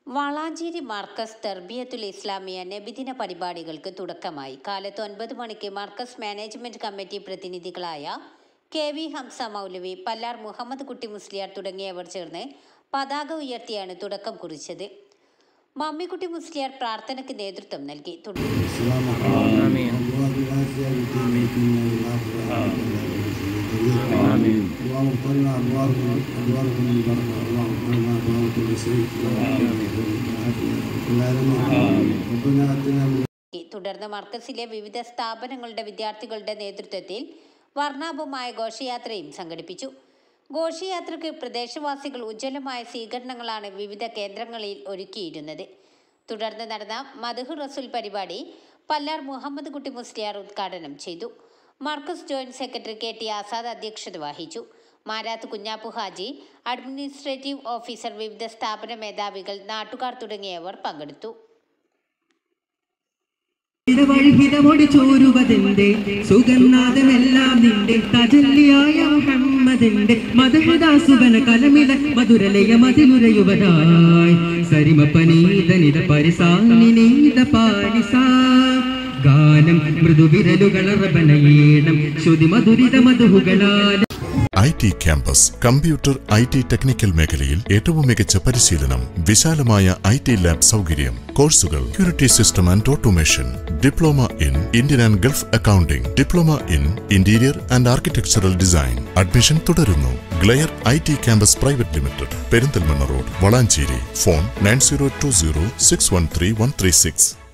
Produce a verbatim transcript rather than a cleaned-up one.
വളാഞ്ചേരി മർക്കസ് തർബിയത്തുൽ ഇസ്ലാമിയ നബിദിന പരിപാടികൾക്ക് തുടക്കമായി. കാലത്ത് ഒൻപത് മണിക്ക് മർക്കസ് മാനേജ്മെന്റ് കമ്മിറ്റി പ്രതിനിധികളായ കെ വി ഹംസ മൗലവി, പല്ലാർ മുഹമ്മദ് കുട്ടി മുസ്ലിയാർ തുടങ്ങിയവർ ചേർന്ന് പതാക ഉയർത്തിയാണ് തുടക്കം കുറിച്ചത്. മമ്മിക്കുട്ടി മുസ്ലിയാർ പ്രാർത്ഥനയ്ക്ക് നേതൃത്വം നൽകി. തുടർന്ന് മർക്കസിലെ വിവിധ സ്ഥാപനങ്ങളുടെ വിദ്യാർത്ഥികളുടെ നേതൃത്വത്തിൽ വർണ്ണാഭമായ ഘോഷയാത്രയും സംഘടിപ്പിച്ചു. ഘോഷയാത്രയ്ക്ക് പ്രദേശവാസികൾ ഉജ്ജ്വലമായ സ്വീകരണങ്ങളാണ് വിവിധ കേന്ദ്രങ്ങളിൽ ഒരുക്കിയിരുന്നത്. തുടർന്ന് നടന്ന മദ്ഹ് റസൂൽ പരിപാടി പല്ലാർ മുഹമ്മദ് കുട്ടി മുസ്ലിയാർ ഉദ്ഘാടനം ചെയ്തു. Markaz joint secretary K T Azad അധ്യക്ഷത വഹിച്ചു. മാരാത്ത് കുഞ്ഞാപ്പു ഹാജി, അഡ്മിനിസ്ട്രേറ്റീവ് ഓഫീസർ, വിവിധ സ്ഥാപന മേധാവികൾ, നാട്ടുകാർ തുടങ്ങിയവർ പങ്കെടുത്തു. ചോരുവതിന്റെ സുഗന്നാഥമെല്ലാം നിന്റെ തജല്ലിയായ മുഹമ്മദിന്റെ മധുഹദാസുവന കലമില മധുരലയ മതിലുരയുവതായി സരിമപനീതനിത പരിസാനിനീത പാരിസാ ഗാനം മൃദുവിരലുകളറബനയേണം ശ്രുതി മധുരിത മധുഹുകളാൽ. I T campus computer I T technical മേഖലയിൽ ഏറ്റവും മികച്ച പരിശീലനം, വിശാലമായ ഐ ടി ലാബ് സൗകര്യം, കോഴ്സുകൾ, security system and automation, diploma in Indian and Gulf accounting, diploma in interior and architectural design. Admission തുടരുന്നു. Glare I T campus private limited, Perinthalmanna road, Valanchery. Phone nine zero two zero six one three one three six.